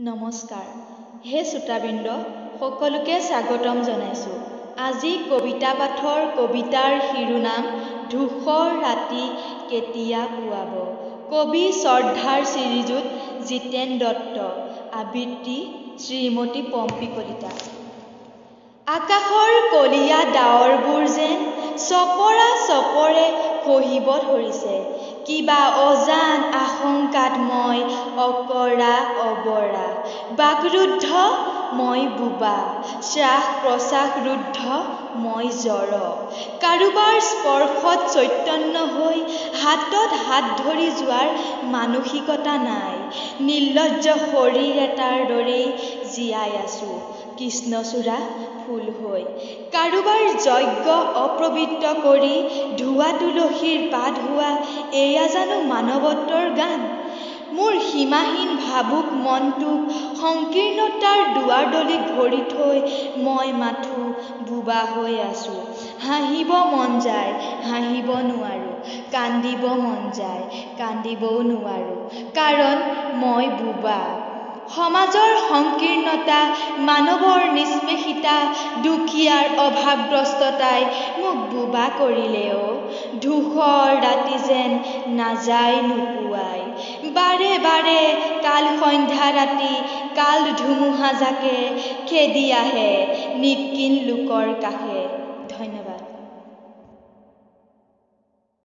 নমস্কাৰ হে শ্ৰোতাবৃন্দ সকলোকে স্বাগতম জনাইছোঁ। আজি কবিতা পাঠৰ কবিতাৰ শিৰোনাম ধূসৰ ৰাতি কেতিয়া পুৱাব। কবি শ্ৰদ্ধাৰ শ্ৰীযুত জিতেন দত্ত, আবৃত্তি শ্ৰীমতী পম্পী কলিতা। আকাশৰ কলীয়া ডাৱৰবোৰ যেন চপৰা চপৰে খহিব ধৰিছে, কিবা অজান আশংকাত মই অকৰা অবৰা, বাকৰুদ্ধ মই বোবা, শ্বাস প্ৰশ্বাস ৰুদ্ধ মই জ্বৰ, কাৰোবাৰ স্পৰ্শত চৈতন্য হৈ হাতত হাত ধৰি যোৱাৰ মানসিকতা নাই, নিৰ্লজ্জ শৰীৰ এটাৰ দৰেই জীয়াই আছোঁ কৃষ্ণচূড়া ফুল হৈ, কাৰোবাৰ যজ্ঞ অপবিত্ৰ কৰি ধোৱা তুলসীৰ পাত হোৱা, এয়া জানো মানৱত্বৰ গান। মোৰ সীমাহীন ভাবুক মনটোক সংকীৰ্ণতাৰ দুৱাৰদলিত ভৰি থৈ মই মাথো বোবা হৈ আছোঁ। হাঁহিব মন যায় হাঁহিব নোৱাৰোঁ, কান্দিব মন যায় কান্দিবও নোৱাৰোঁ, কাৰণ মই বোবা। সমাজৰ সংকীৰ্ণতা, মানৱৰ নিষ্পেষিতা, দুখীয়াৰ অভাৱগ্ৰস্ততাই মোক বোবা কৰিলে অ। ধূসৰ ৰাতি যেন নাযায় নুপুৱাই, বাৰে বাৰে কাল সন্ধ্যা ৰাতি কাল ধুমুহা জাকে খেদি আহে নিৎকিন লোকৰ কাষে। ধন্যবাদ।